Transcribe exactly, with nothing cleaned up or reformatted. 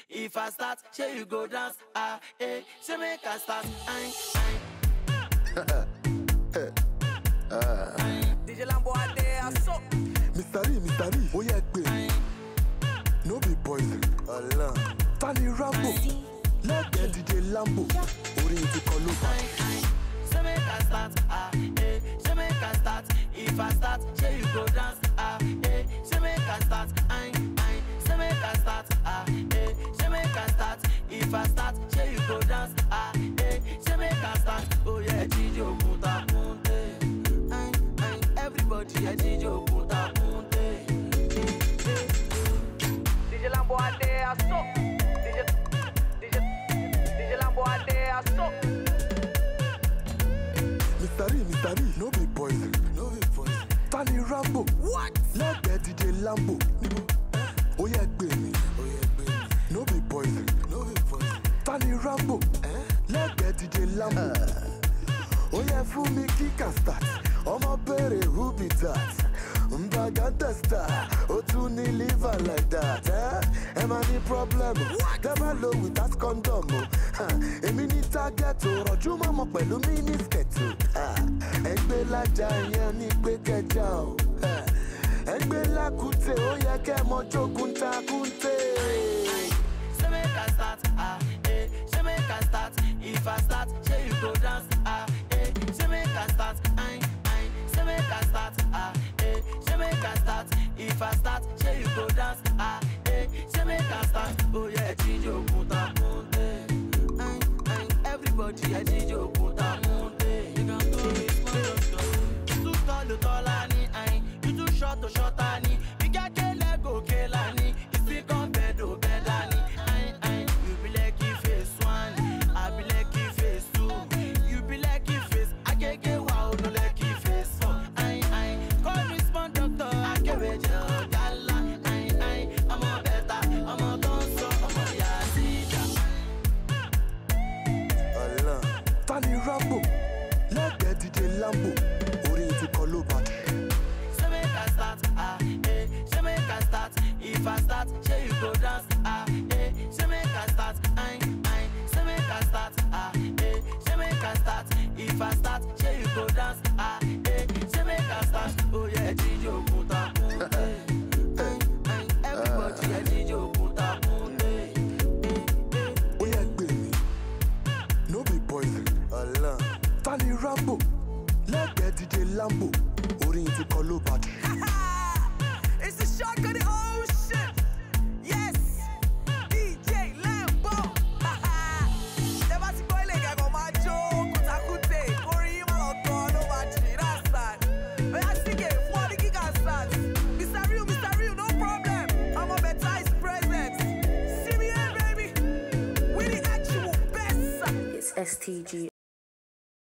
If I start, say you go dance. Ah, eh, say make I start. Aye, aye. uh. D J Lambo On there, so. Mister Lee, Mister Lee, oh yeah, baby. No be poison. Allah. Tani Rambo. Let get D J Lambo. Ori into Koloba. Say make I start. Ah, eh, say make I start. If I start, say you go dance. Ah, eh, say make I start. Aye, aye. Say make I start. Ah, eh, say make I start. If I start, say you go dance. Ah, eh, say make I start. Oh yeah, D J Kunta Kunte. Aye, aye. Everybody, yeah, D J Kunta Kunte. D J Lambo On there, so. D J, D J, D J Lambo On there, so. Mister Lee, Mister Lee, no be poison. No be poison. Tani Rambo. What? Let get D J Lambo. Oh yeah, baby. Oh yeah, baby. No be poison. No be poison. Tani Rambo. Eh? Let get D J Lambo. Oh yeah, fool me kick and start. Oh my baby, who be that? Mbaganta star. Oh to ni liver like that. Eh? Am I the problem? Never low with that condom. A mini target to Rojuma Mopelu mini sketch. Egbe la jayan ni pe kejao. Egbe la kute o ye ke mojo kunta kunte. Say make I start, ah, eh, say make I start. If I start, say you go dance, ah, eh, say make I start, aye, aye. Say make I start, ah, eh, say make I start. If I start, say you go dance, ah, eh, say make I start. Oh yeah, D J Kunta Kunte, aye, aye. Everybody, yeah, D J Kunta Kunte. You can call me smart, you too tall to tallani, aye. You too short to shortani. You got kele go kelani. You still come bed to bedani. You be like you face one, I be like you face two. You be like you face, I get get wow, no like you face four. Aye, aye, call me smart doctor, I get with you, gala. Aye, aye, I'm a better, I'm a dancer, I'm a yazida. Allah. Tani Rambo. Let get D J Lambo. Ori into Koloba. Say make I start, ah, eh, say make I start. If I start, say you go dance, ah, eh, say make I start, aye, aye. Say make I start, ah, eh, say make I start. If I start, say you go dance, ah, eh, say make I start. Oh yeah, D J Kunta Kunte, aye, aye. Everybody, yeah, D J Kunta Kunte. Oh yeah, baby. No be poison. Allah. Tani Rambo. Let get D J Lambo. Ori into Koloba. It's the Choc of the ocean. Yes, D J Lambo. Never see boy like go my joke. Kunta Kunte, Kori Maloto, no match. That's that. But I see it. forty gigahertz. Mister Real, Mister Real, no problem. I'm a better is present. See me here, baby. We the actual best. It's S T G.